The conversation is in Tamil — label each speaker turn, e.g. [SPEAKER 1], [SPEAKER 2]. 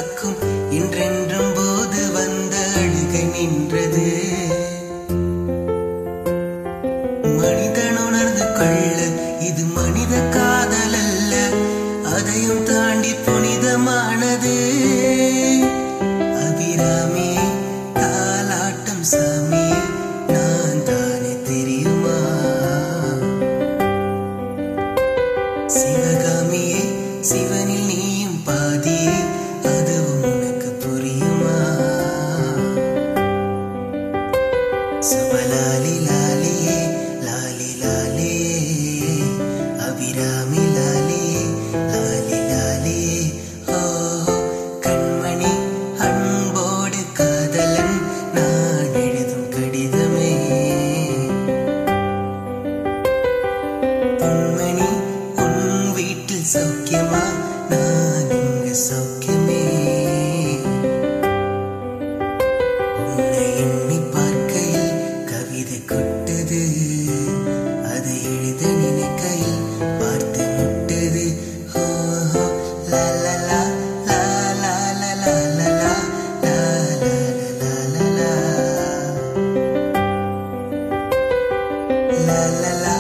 [SPEAKER 1] காக்கும் இன்றென்றும் போது வந்த அழுகை நின்றது. மனிதன் உணர்ந்து கொள்ள இது மனித காதல் அல்ல, அதையும் தாண்டி புனிதமானது. அபிராமியே தாலாட்டும் சாமியே நான் தானே தெரியுமா? சிவகாமியே சிவனில் நீயும் பாதியே அதுவும் உனக்கு புரியுமா? சுபலாலி லாலியே லாலி லாலியே அபிராமி லாலியே லாலி லாலியே. ஓ கண்மணி அன்போடு காதலன் நான் எழுதும் கடிதமே. பொன்மணி உன் வீட்டில் சௌக்கியமா? நான் இங்கு சௌக்கியமே. உன்னை எண்ணி பார்க்கையில் கவிதை கொட்டது, அதை எழுத நினைக்கையில் பார்த்து முட்டது. ஓ லா லா லா லா லா லா லா லா லா லா லா லா லா லா லா.